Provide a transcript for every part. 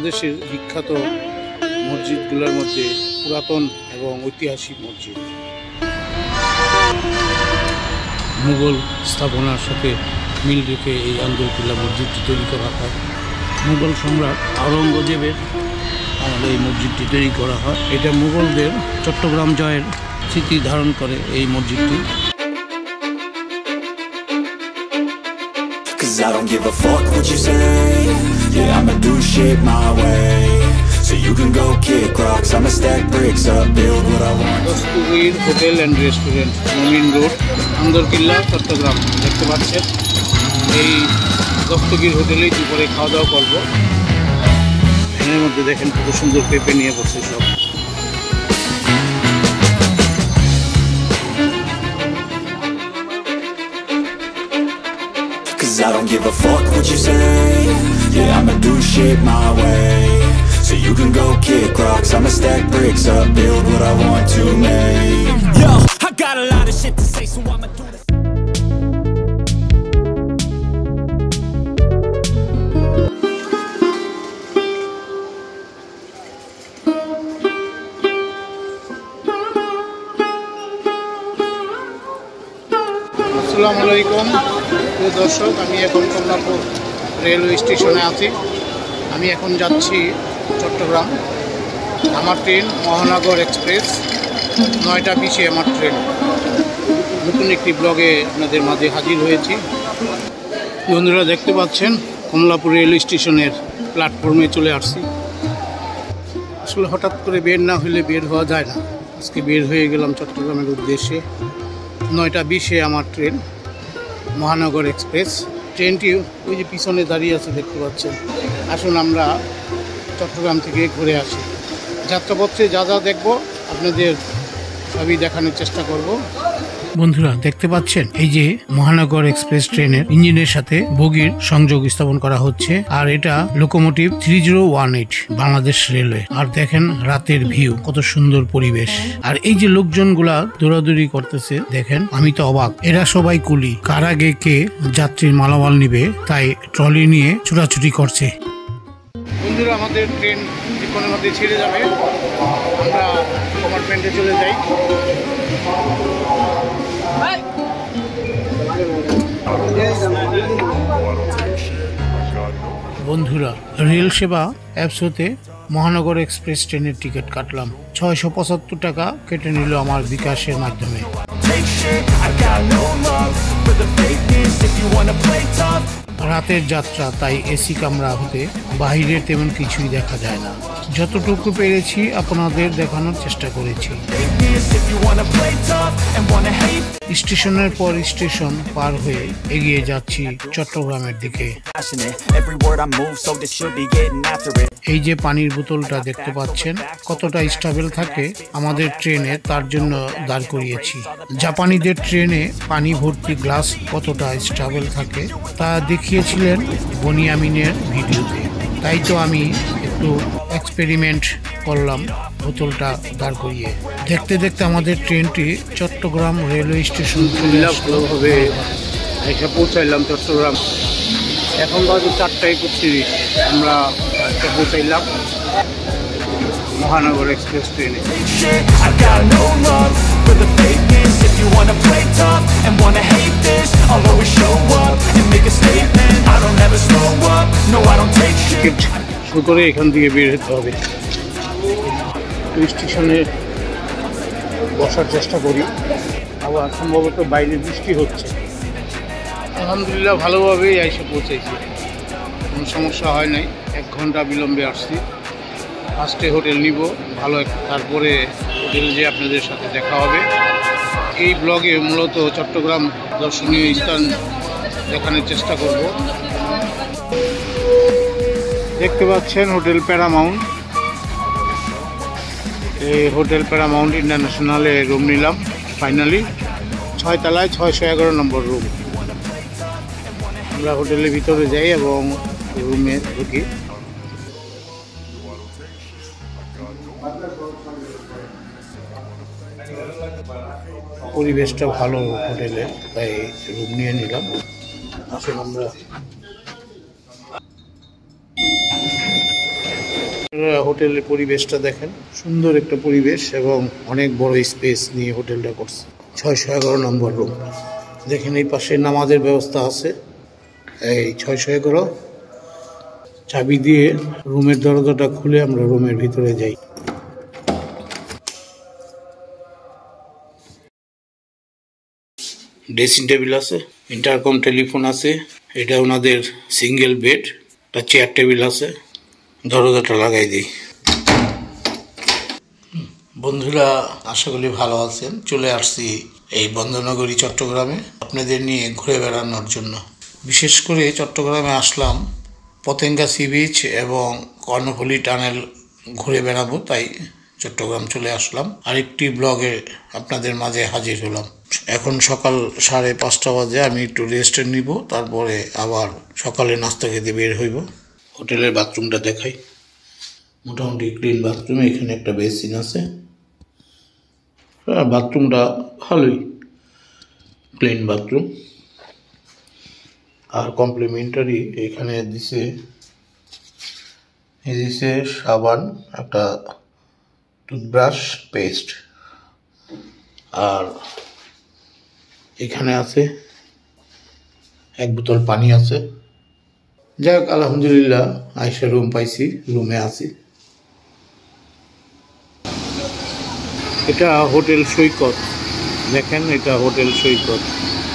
বাংলাদেশের বিখ্যাত মসজিদগুলোর মধ্যে পুরাতন এবং ঐতিহাসিক মসজিদ। মুঘল স্থাপনার সাথে মিল রেখে এই আন্দরকিল্লা মসজিদটি তৈরি করা হয়। মুঘল সম্রাট আওরঙ্গজেবের আমাদের এই মসজিদটি তৈরি করা হয়। এটা মুঘলদের চট্টগ্রাম জয়ের স্মৃতি ধারণ করে এই মসজিদটি। I don't give a fuck what you say. Yeah, I'ma do shit my way. So you can go kick rocks, I'ma stack bricks up, build what I want. Dastagir hotel and restaurant, Momin road, Anderkilla, Chattogram. দেখতে পাচ্ছেন এই দস্তগীর হোটেলেই দুপুরে খাওয়া দাওয়া করবো। এর মধ্যে দেখেন কত সুন্দর পেঁপে নিয়ে বসে সব। I don't give a fuck what you say. Yeah, I'ma do shit my way. So you can go kick rocks, I'ma stack bricks up, build what I want to make. Yo, I got a lot of shit to say, so I'ma do this. আসসালামু আলাইকুম প্রিয় দর্শক, আমি এখন Kamalapur railway স্টেশনে আছি। আমি এখন যাচ্ছি চট্টগ্রাম। আমার ট্রেন মহানগর এক্সপ্রেস, 9টা 20-এ আমার ট্রেন। নতুন একটি ব্লগে আপনাদের মাঝে হাজির হয়েছি। বন্ধুরা দেখতে পাচ্ছেন কমলাপুর রেলওয়ে স্টেশনের প্ল্যাটফর্মে চলে আসছি। আসলে হঠাৎ করে বের না হলে বের হওয়া যায় না। আজকে বের হয়ে গেলাম চট্টগ্রামের উদ্দেশ্যে। 9টা 20-এ আমার ট্রেন মহানগর এক্সপ্রেস। ট্রেনটি ওই যে পিছনে দাঁড়িয়ে আছে দেখতে পাচ্ছেন। আসুন আমরা চট্টগ্রাম থেকে ঘুরে আসি। যাত্রাপথে যা যা দেখব আপনাদের সবই দেখানোর চেষ্টা করব। বন্ধুরা দেখতে পাচ্ছেন এই যে মহানগর এক্সপ্রেস ট্রেনের ইঞ্জিনের সাথে বগির সংযোগ স্থাপন করা হচ্ছে। আর এটা লোকোমোটিভ 3018 বাংলাদেশ রেলওয়ে। আর দেখেন রাতের ভিউ, কত সুন্দর পরিবেশ। আর এই যে লোকজনগুলা দৌড়াদৌড়ি করতেছে দেখেন, আমি তো অবাক। এরা সবাই কুলি, কার আগে কে যাত্রীর মালামাল নিবে তাই ট্রলি নিয়ে ছুটাছুটি করছে। বন্ধুরা আমাদের ট্রেন কিছুক্ষণের মধ্যে ছেড়ে যাবে। আমরা কম্পার্টমেন্টে চলে যাই। বন্ধুরা রেল সেবা অ্যাপস হতে মহানগর এক্সপ্রেস ট্রেনের টিকিট কাটলাম। 675 টাকা কেটে নিল আমার বিকাশের মাধ্যমে। রাতের যাত্রা, তাই এসি কামরা হতে বাহিরে তেমন কিছুই দেখা যায় না। যতটুকু পেরেছি আপনাদের দেখানোর চেষ্টা করেছি। স্টেশনের পর স্টেশন পার হয়ে এগিয়ে যাচ্ছি চট্টগ্রামের দিকে। এই যে পানির বোতলটা দেখতে পাচ্ছেন কতটা স্টেবল থাকে আমাদের ট্রেনে, তার জন্য দাঁড় করিয়েছি। জাপানিদের ট্রেনে পানি ভর্তি গ্লাস কতটা স্টেবল থাকে তা দেখিয়েছিলেন বনিয়ামিনের ভিডিওতে। তাই তো আমি একটু এক্সপেরিমেন্ট করলাম বোতলটা দাঁড় করিয়ে। দেখতে দেখতে আমাদের ট্রেনটি চট্টগ্রাম রেলওয়ে স্টেশন চলে ভালোভাবে এসে পৌঁছাইলাম চট্টগ্রাম। এখন বাজে 4:31। আমরা পৌঁছাইলাম মহানগর এক্সপ্রেস ট্রেনে। শুরু করে এখান থেকে বের হতে হবে। স্টেশনে বসার চেষ্টা করি, আবার সম্ভবত বাইরে বৃষ্টি হচ্ছে। আলহামদুলিল্লাহ ভালোভাবেই এসে পৌঁছেছি, কোনো সমস্যা হয় নাই। 1 ঘন্টা বিলম্বে আসছি। ফার্স্টে হোটেল নিব ভালো, তারপরে হোটেল যে আপনাদের সাথে দেখা হবে। এই ব্লগে মূলত চট্টগ্রাম দর্শনীয় স্থান দেখানোর চেষ্টা করব। দেখতে পাচ্ছেন হোটেল প্যারামাউন্ট। এই হোটেল প্যারামাউন্ট ইন্টারন্যাশনালে রুম নিলাম ফাইনালি। 6 তলায় 611 নম্বর রুম। আমরা হোটেলের ভিতরে যাই এবং রুমে ঢুকি। পরিবেশটা ভালো হোটেলে, তাই রুম নিয়ে নিলাম। আসলে আমরা হোটেলের পরিবেশটা দেখেন, সুন্দর একটা পরিবেশ এবং অনেক বড় স্পেস নিয়ে হোটেলটা করছে। 611 নম্বর রুম দেখেন, এই পাশে নামাজের ব্যবস্থা আছে। এই 611 চাবি দিয়ে রুমের দরজাটা খুলে আমরা রুমের ভিতরে যাই। ড্রেসিং টেবিল আছে, ইন্টারকম টেলিফোন আছে, এটা ওনাদের সিঙ্গেল বেড, একটা চেয়ার টেবিল আছে। দরজাটা লাগাই দিই। বন্ধুরা, আশা করি ভালো আছেন। চলে আসছি এই বন্দরনগরী চট্টগ্রামে আপনাদের নিয়ে ঘুরে বেড়ানোর জন্য। বিশেষ করে চট্টগ্রামে আসলাম পতেঙ্গা সি বিচ এবং কর্ণফুলী টানেল ঘুরে বেড়াবো, তাই চট্টগ্রাম চলে আসলাম। আরেকটি ব্লগে আপনাদের মাঝে হাজির হলাম। এখন সকাল 5:30 বাজে। আমি একটু রেস্ট নিব, তারপরে আবার সকালে নাস্তা খেতে বের হইব। হোটেলের বাথরুমটা দেখাই, মোটামুটি ক্লিন বাথরুম। এখানে একটা বেসিন আছে, বাথরুমটা ভালোই ক্লিন বাথরুম। আর কমপ্লিমেন্টারি এখানে দিছে সাবান, একটা টুথব্রাশ, পেস্ট, আর এখানে আছে 1 বোতল পানি আছে। যাক, আলহামদুলিল্লাহ, আইসা রুম পাইছি, রুমে আছি। এটা হোটেল সৈকত, দেখেন এটা হোটেল সৈকত,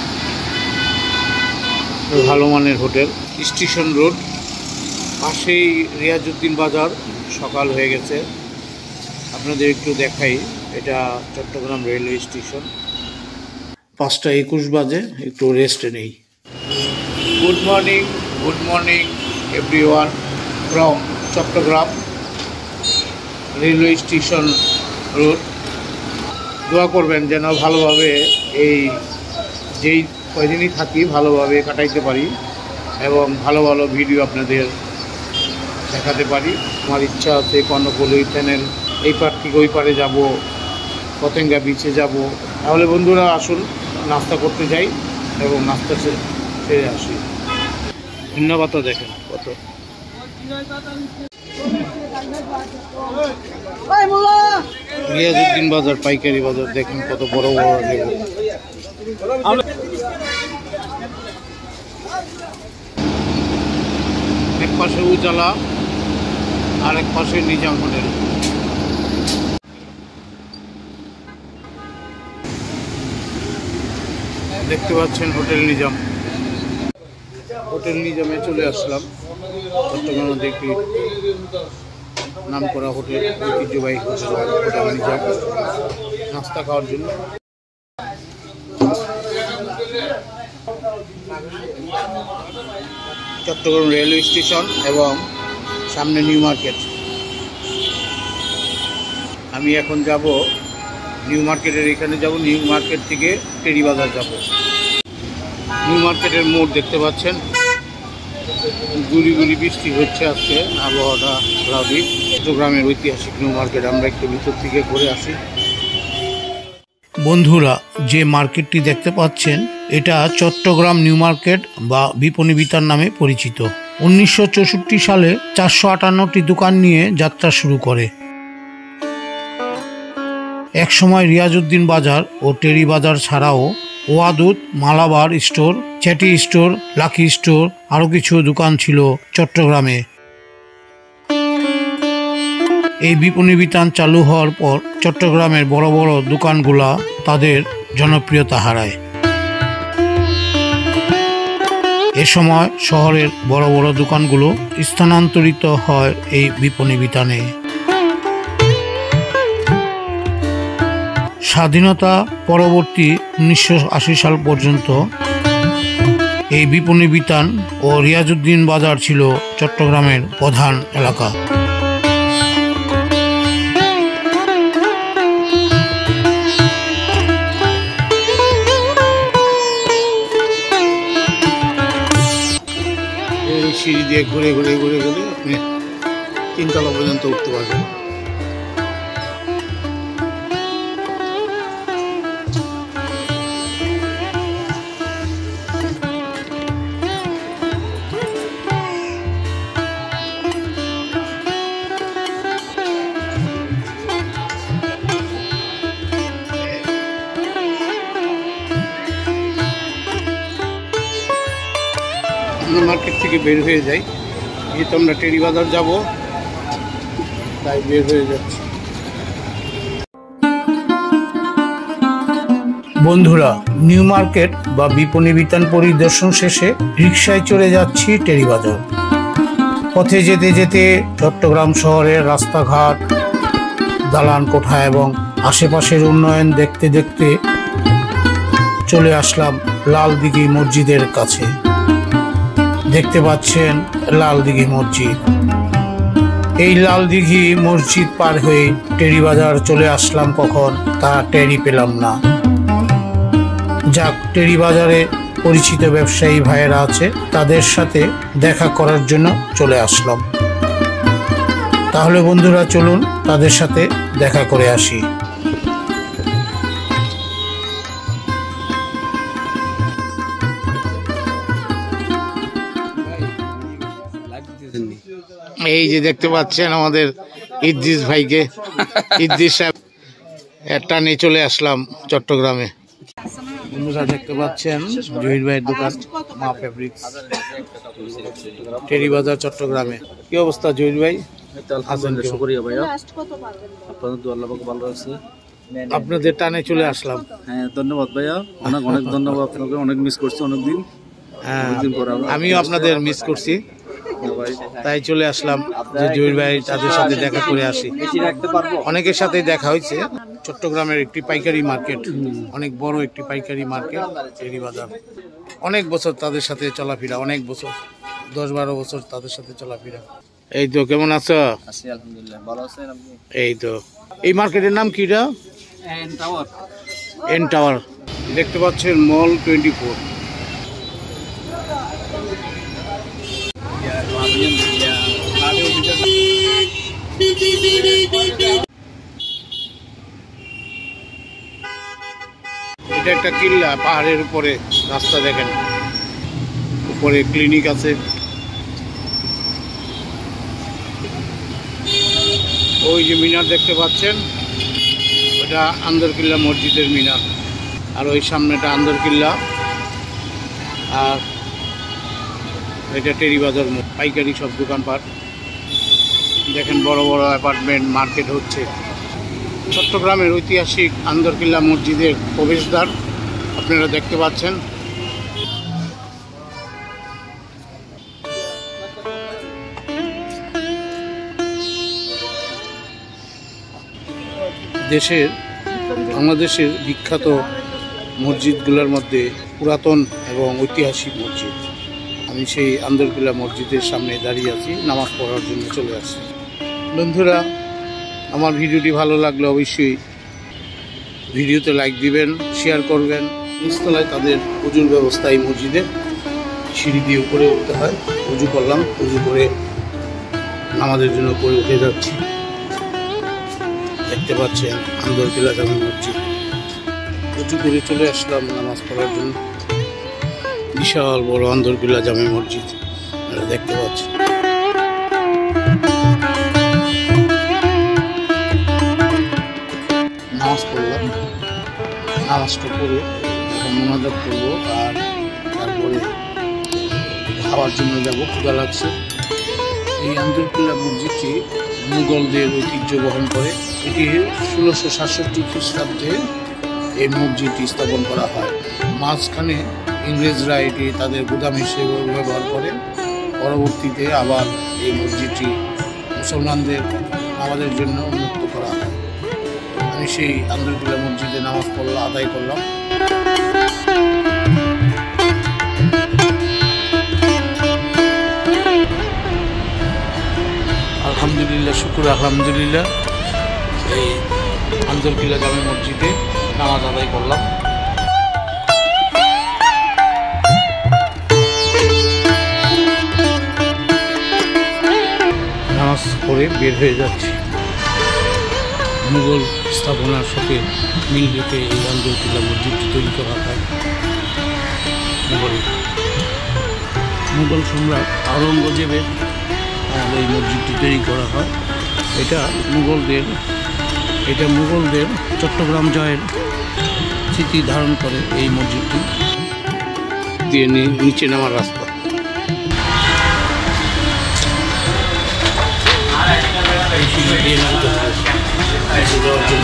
ভালো মানের হোটেল। স্টেশন রোড, পাশেই রিয়াজউদ্দিন বাজার। সকাল হয়ে গেছে, আপনাদের একটু দেখাই। এটা চট্টগ্রাম রেলওয়ে স্টেশন। 5:21 বাজে, একটু রেস্ট নেই। Good morning everyone from Chattogram railway station road. দোয়া করবেন যেন ভালোভাবে যেই কয়দিনই থাকি ভালোভাবে কাটাইতে পারি এবং ভালো ভালো ভিডিও আপনাদের দেখাতে পারি। আমার ইচ্ছা আছে কর্ণফুলী টানেল এই পার থেকে ওই পারে যাব, পতেঙ্গা বিচে যাব। তাহলে বন্ধুরা আসুন নাস্তা করতে যাই এবং নাস্তা সেরে আসি। ধন্যবাদ। দেখেন কত রিয়াজউদ্দিন বাজার পাইকারি বাজার, দেখেন কত বড় বড় লেবু। এক পাশে উজালা আর এক পাশে নিজাম হোটেল। দেখতে পাচ্ছেন হোটেল নিজাম। হোটেল নিজামে চলে আসলাম। চট্টগ্রামে একটি নাম করা হোটেল, ঐতিহ্যবাহী হোটেল নিজাম, নাস্তা খাওয়ার জন্য। চট্টগ্রাম রেলওয়ে স্টেশন এবং সামনে নিউ মার্কেট। আমি এখন যাব নিউ মার্কেটের এখানে যাব, নিউ মার্কেট থেকে টেরি বাজার যাব। নিউ মার্কেটের মোড় দেখতে পাচ্ছেন, গুড়ি গুড়ি বৃষ্টি হচ্ছে আজকে, আবহাওয়াটা স্বাভাবিক। চট্টগ্রামের ঐতিহাসিক নিউ মার্কেট, আমরা একটু ভিতর থেকে ঘুরে আসি। বন্ধুরা, যে মার্কেটটি দেখতে পাচ্ছেন এটা চট্টগ্রাম নিউ মার্কেট বা বিপণী বিতান নামে পরিচিত। 1964 সালে 458টি দোকান নিয়ে যাত্রা শুরু করে। একসময় রিয়াজউদ্দিন বাজার ও টেরি বাজার ছাড়াও Wadud, Malabar store, Chatti store, lucky store আরও কিছু দোকান ছিল চট্টগ্রামে। এই বিপণী বিতান চালু হওয়ার পর চট্টগ্রামের বড় বড় দোকানগুলা তাদের জনপ্রিয়তা হারায়। এ সময় শহরের বড় বড় দোকানগুলো স্থানান্তরিত হয় এই বিপণী বিতানে। স্বাধীনতা পরবর্তী 1980 সাল পর্যন্ত এই বিপণী বিতান ও রিয়াজউদ্দিন বাজার ছিল চট্টগ্রামের প্রধান এলাকা। এই সিঁড়ি দিয়ে ঘুরে ঘুরে ঘুরে ঘুরে আপনি 3 তলা পর্যন্ত উঠতে পারবেন। মার্কেট থেকে বের হয়ে যাই, যেহেতু আমরা টেরি বাজার যাব তাই বের হয়ে যাচ্ছি। বন্ধুরা, নিউ মার্কেট বা বিপণী বিতান পরিদর্শন শেষে রিকশায় চলে যাচ্ছি টেরি বাজার। পথে যেতে যেতে চট্টগ্রাম শহরের রাস্তাঘাট, দালান কোঠা এবং আশেপাশের উন্নয়ন দেখতে দেখতে চলে আসলাম লালদিঘি মসজিদের কাছে। দেখতে পাচ্ছেন লালদিঘি মসজিদ। এই লালদিঘি মসজিদ পার হয়ে টেরি বাজার চলে আসলাম, কখন তা টেরি পেলাম না। যাক, টেরি বাজারে পরিচিত ব্যবসায়ী ভাইয়েরা আছে, তাদের সাথে দেখা করার জন্য চলে আসলাম। তাহলে বন্ধুরা চলুন তাদের সাথে দেখা করে আসি। এই যে দেখতে পাচ্ছেন আমাদের ইদ্রিস ভাইকে, ইদ্রিস সাহেব টানে চলে আসলাম চট্টগ্রামে। বন্ধুরা দেখতে পাচ্ছেন জহির ভাইয়ের দোকান মা ফেব্রিক্স, টেরি বাজার চট্টগ্রামে। কি অবস্থা জহির ভাই? আপনাদের টানে চলে আসলাম। হ্যাঁ, ধন্যবাদ ভাইয়া, অনেক অনেক ধন্যবাদ আপনাকে। অনেক মিস করছি, অনেকদিন। আমিও আপনাদের মিস করছি, তাই চলে আসলাম যে জহির ভাই তাদের সাথে দেখা করে আসি। অনেকের সাথে দেখা হয়েছে। চট্টগ্রামের একটি পাইকারি মার্কেট, অনেক বড় একটি পাইকারি মার্কেট টেরি বাজার। অনেক বছর তাদের সাথে চলাফেরা, অনেক বছর, 10-12 বছর তাদের সাথে চলাফেরা। এই তো, কেমন আছো? আলহামদুলিল্লাহ, ভালো আছেন আপনি? এই তো, এই মার্কেটের নাম কিটা? N tower. দেখতে পাচ্ছেন মল 24। এটা একটা কিল্লা, পাহাড়ের উপরে রাস্তা দেখেন, উপরে ক্লিনিক আছে। ওই যে মিনার দেখতে পাচ্ছেন, ওটা আন্দরকিল্লা মসজিদের মিনার, আর ওই সামনেটা আন্দরকিল্লা, আর এটা টেরি বাজার পাইকারি সব দোকানপাট। দেখেন বড় বড় অ্যাপার্টমেন্ট, মার্কেট হচ্ছে। চট্টগ্রামের ঐতিহাসিক আন্দরকিল্লা মসজিদের প্রবেশদ্বার আপনারা দেখতে পাচ্ছেন। বাংলাদেশের বিখ্যাত মসজিদগুলোর মধ্যে পুরাতন এবং ঐতিহাসিক মসজিদ। আমি সেই আন্দরকিল্লা মসজিদের সামনে দাঁড়িয়ে আছি, নামাজ পড়ার জন্য চলে আসছি। বন্ধুরা, আমার ভিডিওটি ভালো লাগলে অবশ্যই ভিডিওতে লাইক দিবেন, শেয়ার করবেন। নিচতলায় তাদের উজুর ব্যবস্থা, এই মসজিদে সিঁড়ি দিয়ে উপরে উঠতে হয়। উজু করলাম, উজু করে নামাজের জন্য উপরে উঠে যাচ্ছি। দেখতে পাচ্ছেন আন্দরকিল্লা জামে মসজিদ। উজু করে চলে আসলাম নামাজ পড়ার জন্য। বিশাল বড় আন্দরকিল্লা জামে মসজিদ দেখতে পাচ্ছেন। নামাজ পড়লাম, নামাজটা পড়ে এখন মোনাজাত করবো, আর তারপরে খাওয়ার জন্য যাবো, ক্ষুধা লাগছে। এই আন্দরকিল্লা মসজিদটি মুঘলদের ঐতিহ্য বহন করে। এটি 1667 খ্রিস্টাব্দে এই মসজিদটি স্থাপন করা হয়। মাঝখানে ইংরেজরা এটি তাদের গুদাম হিসেবে ব্যবহার করে। পরবর্তীতে আবার এই মসজিদটি মুসলমানদের নামাজের জন্য উন্মুক্ত করা হয়। আমি সেই আন্দরকিল্লা মসজিদে নামাজ পড়লাম, আদায় করলাম। আলহামদুলিল্লাহ, শুকুর আলহামদুলিল্লাহ, এই আন্দরকিল্লা জামে মসজিদে নামাজ আদায় করলাম। নামাজ পড়ে বের হয়ে যাচ্ছি। মুঘল স্থাপনার সাথে মিল রেখে এই আন্দরকিল্লা মসজিদটি তৈরি করা হয়। মুঘল সম্রাট আওরঙ্গজেবের এই মসজিদটি তৈরি করা হয়। এটা মুঘলদের চট্টগ্রাম জয়ের স্মৃতি ধারণ করে। এই মসজিদটি দিয়ে নিচে নামার রাস্তা। দিয়ে নামতে হবে যাওয়ার জন্য।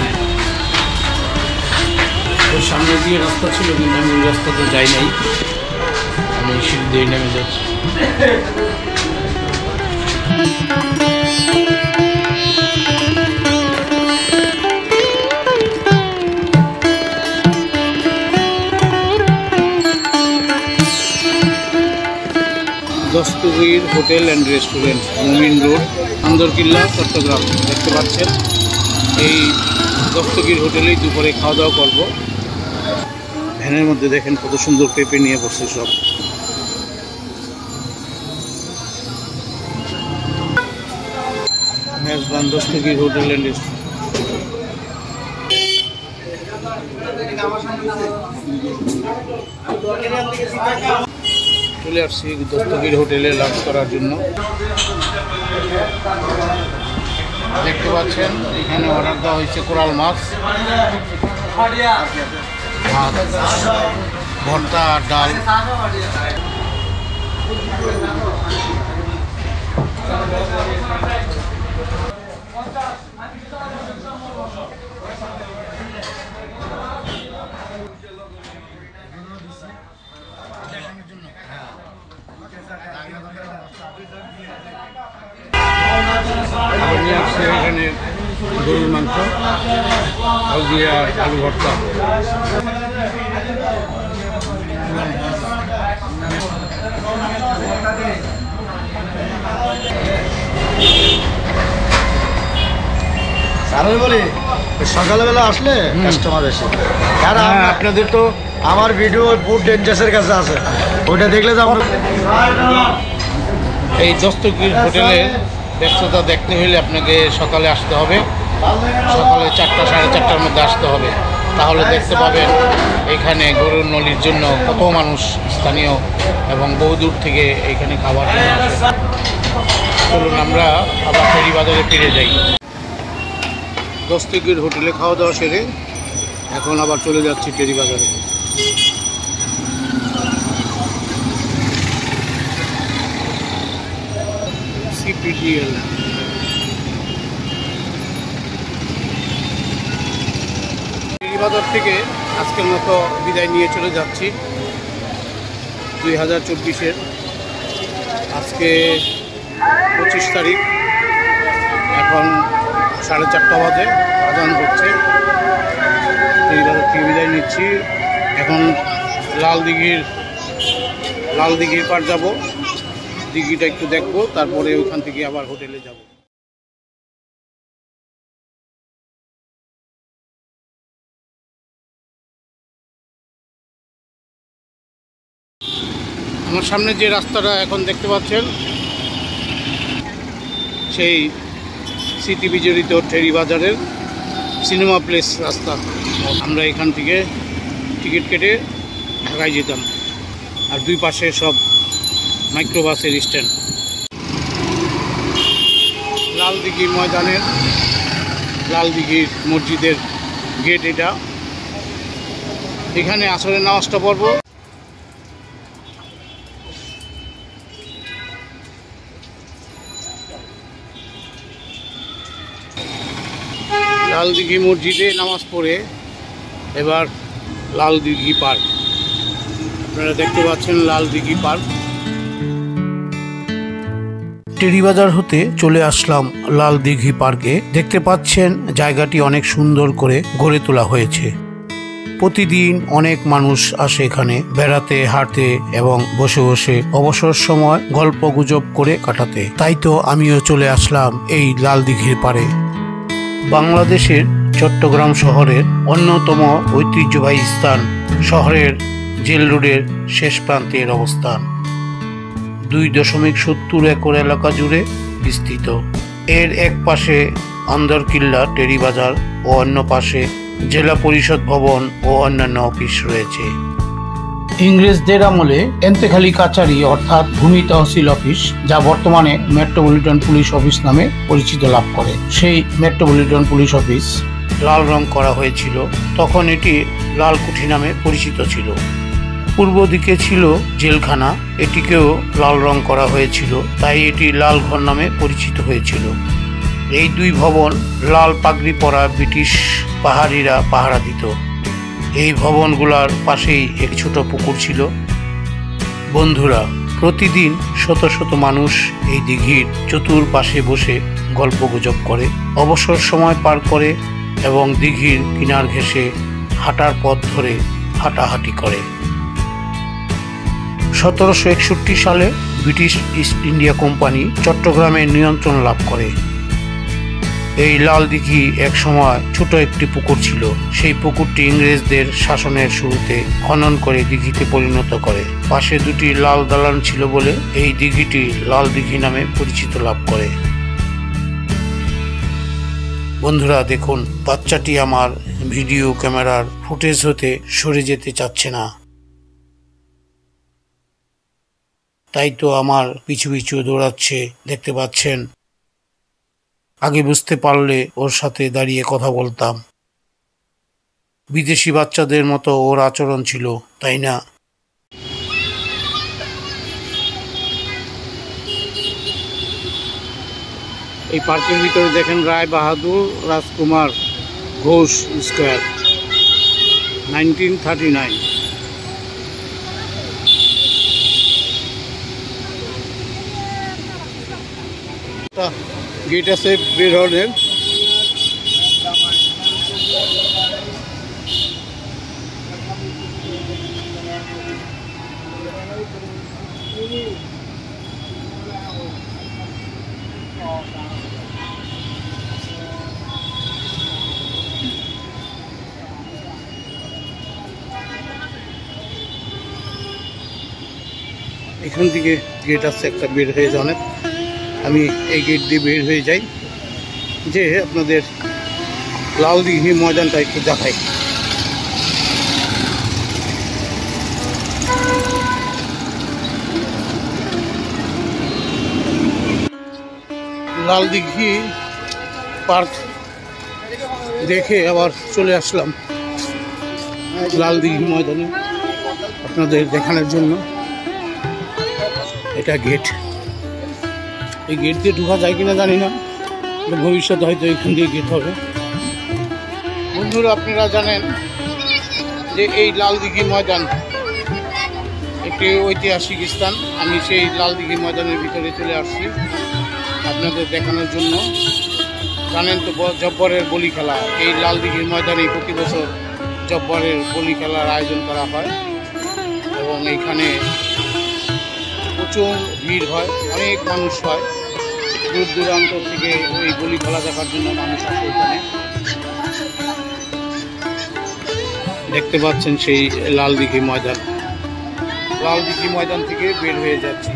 ওই সামনে দিয়ে রাস্তা ছিল, কিন্তু আমি ওই রাস্তাতে যাই নাই, আমি সিঁড়ি দিয়ে নেমে যাচ্ছি। Dastagir hotel and restaurant, Mumin road, Anderkilla, Chattogram. দেখতে পাচ্ছেন এই দস্তগীর হোটেলেই দুপুরে খাওয়া দাওয়া করবো। ভ্যানের মধ্যে দেখেন কত সুন্দর পেঁপে নিয়ে বসছে সব। Mezban Dastagir hotel and restaurant. চলে আসছি দস্তগীর হোটেলে লাঞ্চ করার জন্য। দেখতে পাচ্ছেন এখানে অর্ডার দেওয়া হয়েছে কোরাল মাছ, ভাত, ভর্তা আর ডাল। আবার নিয়ে আসছে এখানে গরুর মাংস, হলদি আর আলু ভর্তা। বলি সকালবেলা আসলে কাস্টমার এসে, আর আপনাদের তো আমার ভিডিও ফুড ডেঞ্জাসের কাছে আছে, ওইটা দেখলে তো আমরা এই দস্তগীর হোটেলে ব্যস্ততা দেখতে হলে আপনাকে সকালে আসতে হবে, সকালে 4টা সাড়ে 4টার মধ্যে আসতে হবে। তাহলে দেখতে পাবেন এখানে গরুর নলির জন্য কত মানুষ স্থানীয় এবং বহুদূর থেকে এখানে খাবার নিয়ে আসে। চলুন আমরা আবার ফেরি বাজারে ফিরে যাই। দস্তগীর হোটেলে খাওয়া দাওয়া সেরে এখন আবার চলে যাচ্ছি ফেরি বাজারে। CPTL বাজার থেকে আজকের মতো বিদায় নিয়ে চলে যাচ্ছি। 2024-এর আজকে 25 তারিখ, এখন 4:30 বাজে, আজান হচ্ছে। এই বাজার থেকে বিদায় নিচ্ছি। এখন লাল দিঘির পার যাব, দিঘিটা একটু দেখবো, তারপরে ওখান থেকে আবার হোটেলে যাব। আমার সামনে যে রাস্তাটা এখন দেখতে পাচ্ছেন, সেই স্মৃতি বিজড়িত টেরি বাজারের সিনেমা প্লেস রাস্তা। আমরা এখান থেকে টিকিট কেটে ঢাকায় যেতাম, আর দুই পাশে সব মাইক্রোবাসের স্ট্যান্ড। লালদিঘি ময়দানের লালদিঘির মসজিদের গেট এটা। এখানে আসরের নামাজটা পড়ব। লালদিঘি মসজিদে নামাজ পড়ে এবার লালদিঘি পার্ক, আপনারা দেখতে পাচ্ছেন লালদিঘি পার্ক। টেরিবাজার হতে চলে আসলাম লালদিঘি পার্কে। দেখতে পাচ্ছেন জায়গাটি অনেক সুন্দর করে গড়ে তোলা হয়েছে। প্রতিদিন অনেক মানুষ আসে এখানে বেড়াতে, হাঁটতে এবং বসে বসে অবসর সময় গল্প গুজব করে কাটাতে। তাই তো আমিও চলে আসলাম এই লালদিঘির পাড়ে। বাংলাদেশের চট্টগ্রাম শহরের অন্যতম ঐতিহ্যবাহী স্থান, শহরের জেল রোডের শেষ প্রান্তের অবস্থান। 2.70 একর এলাকা জুড়ে বিস্তৃত। এর এক পাশে আন্দরকিল্লা টেরিবাজার ও অন্য পাশে জেলা পরিষদ ভবন ও অন্যান্য অফিস রয়েছে। ইংরেজদের আমলে এন্তেখালি কাচারি অর্থাৎ ভূমি তহসিল অফিস, যা বর্তমানে মেট্রোপলিটন পুলিশ অফিস নামে পরিচিত লাভ করে, সেই মেট্রোপলিটন পুলিশ অফিস লাল রং করা হয়েছিল। তখন এটি লালকুঠি নামে পরিচিত ছিল। পূর্ব দিকে ছিল জেলখানা, এটিকেও লাল রং করা হয়েছিল, তাই এটি লালঘর নামে পরিচিত হয়েছিল। এই দুই ভবন লাল পাগড়ি পরা ব্রিটিশ পাহাড়িরা পাহারা দিত। এই ভবনগুলোর পাশেই এক ছোট পুকুর ছিল। বন্ধুরা, প্রতিদিন শত শত মানুষ এই দিঘির চতুর্পাশে বসে গল্পগুজব করে, অবসর সময় পার করে এবং দিঘির কিনার ঘেঁষে হাঁটার পথ ধরে হাঁটাহাঁটি করে। 1761 সালে ব্রিটিশ ইস্ট ইন্ডিয়া কোম্পানি চট্টগ্রামের নিয়ন্ত্রণ লাভ করে। এই লাল দিঘি এক সময় ছোট একটি পুকুর ছিল। সেই পুকুরটি ইংরেজদের শাসনের শুরুতে খনন করে দিঘিতে পরিণত করে। পাশে দুটি লাল দালান ছিল বলে এই দিঘিটি লাল দিঘি নামে পরিচিত লাভ করে। বন্ধুরা দেখুন, বাচ্চাটি আমার ভিডিও ক্যামেরার ফুটেজ হতে সরে যেতে চাচ্ছে না, তাই তো আমার পিছু পিছু দৌড়াচ্ছে, দেখতে পাচ্ছেন। আগে বুঝতে পারলে ওর সাথে দাঁড়িয়ে কথা বলতাম। বিদেশি বাচ্চাদের মতো ওর আচরণ ছিল, তাই না? এই পার্কের ভিতরে দেখেন রায় বাহাদুর রাজকুমার ঘোষ স্কোয়ার, 1939। গেট আছে বের হলের। এখান থেকে গেট আছে একটা, বের হয়ে যান। আমি এই গেট দিয়ে বের হয়ে যাই, যে আপনাদের লাল দিঘি ময়দানটা একটু দেখাই। লাল দিঘি পার্ক দেখে আবার চলে আসলাম লাল দিঘি ময়দানে আপনাদের দেখানোর জন্য। এটা গেট, এই গেট দিয়ে ঢোকা যায় কিনা জানি না, ভবিষ্যতে হয়তো এখান দিয়ে গেট হবে। বন্ধুরা, আপনারা জানেন যে এই লাল দিঘি ময়দান একটি ঐতিহাসিক স্থান। আমি সেই লাল দিঘি ময়দানের ভিতরে চলে আসছি আপনাদের দেখানোর জন্য। জানেন তো জব্বরের বলি খেলা, এই লাল দিঘির ময়দানে প্রতি বছর জব্বরের বলি খেলার আয়োজন করা হয় এবং এইখানে প্রচুর ভিড় হয়, অনেক মানুষ হয়, দূর দূরান্ত থেকে ওই বলি খেলা দেখার জন্য মানুষ আসে এখানে। দেখতে পাচ্ছেন সেই লাল দিঘি ময়দান। লাল দিঘি ময়দান থেকে বের হয়ে যাচ্ছি,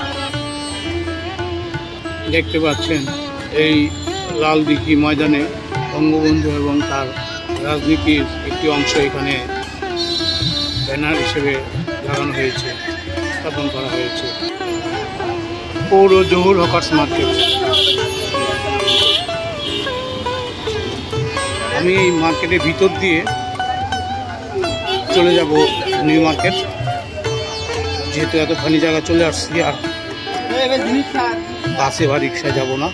দেখতে পাচ্ছেন এই লাল দিঘি ময়দানে বঙ্গবন্ধু এবং তার রাজনীতির একটি অংশ এখানে ব্যানার হিসেবে লাগানো হয়েছে, স্থাপন করা হয়েছে। পৌর জহুর হকার্স মার্কেট। আমি এই মার্কেটের ভিতর দিয়ে চলে যাব নিউ মার্কেট, যেহেতু এতখানি জায়গা চলে আসছি, আর বাসে বা রিক্সায় যাবো না।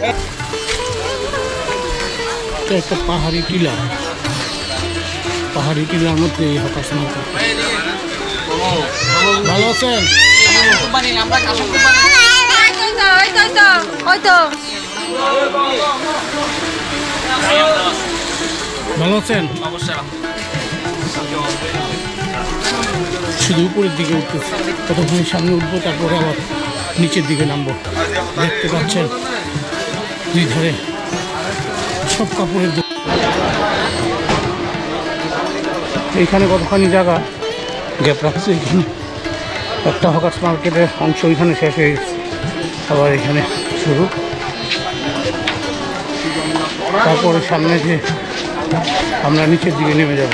একটা পাহাড়ি টিলা, পাহাড়ি টিলার মধ্যে এই হকার্স মার্কেট। ভালো আছেন? ভালো আছেন? শুধু উপরের দিকে উঠতেছে, কতক্ষণ সামনে উঠবো, তারপরে আবার নিচের দিকে নামবো। দেখতে পাচ্ছেন দুই ধারে সব কাপড়ের দোকান। এইখানে কতখানি জায়গা গ্যাপ রাখছে, এখানে একটা হকার্স মার্কেটের অংশ এখানে শেষ হয়ে গেছে, আবার এখানে শুরু। তারপরে সামনে যে আমরা নিচের দিকে নেমে যাব।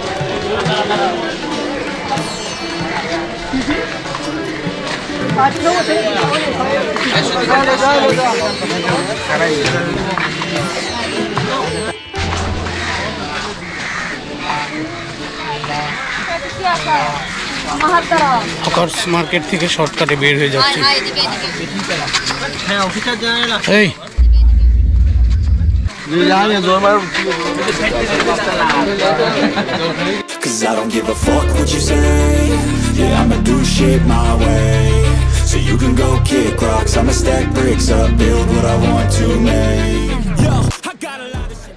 হকার্স মার্কেট থেকে শর্টকাটে বের হয়ে যাচ্ছি। এই Cause I don't give a fuck what you say. Yeah, I'ma do shit my way. So you can go kick rocks, I'ma stack bricks up, build what I want to make. Yo, I got a lot of shit.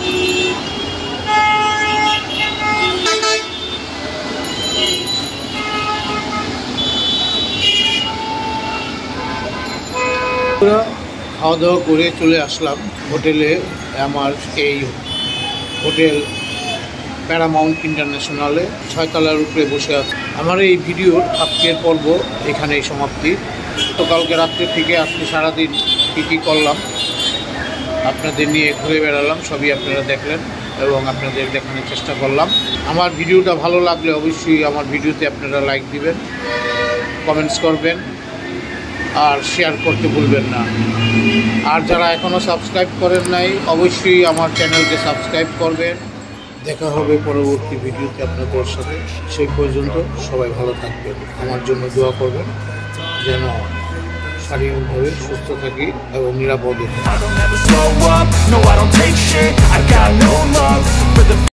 খাওয়া দাওয়া করে চলে আসলাম হোটেলে। আমার এই hotel Paramount ইন্টারন্যাশনালে 6 তলার উপরে বসে আছে। আমার এই ভিডিওর আজকের পর্ব এখানেই সমাপ্তি। তো কালকে রাত্রে থেকে আজকে সারাদিন কী করলাম আপনাদের নিয়ে ঘুরে বেড়ালাম, সবই আপনারা দেখলেন এবং আপনাদের দেখানোর চেষ্টা করলাম। আমার ভিডিওটা ভালো লাগলে অবশ্যই আমার ভিডিওতে আপনারা লাইক দিবেন, কমেন্টস করবেন আর শেয়ার করতে ভুলবেন না। আর যারা এখনও সাবস্ক্রাইব করেন নাই অবশ্যই আমার চ্যানেলকে সাবস্ক্রাইব করবেন। দেখা হবে পরবর্তী ভিডিওতে আপনাদের সাথে। সেই পর্যন্ত সবাই ভালো থাকবেন, আমার জন্য দোয়া করবেন যেন শারীরিকভাবে সুস্থ থাকি এবং নিরাপদে থাকি।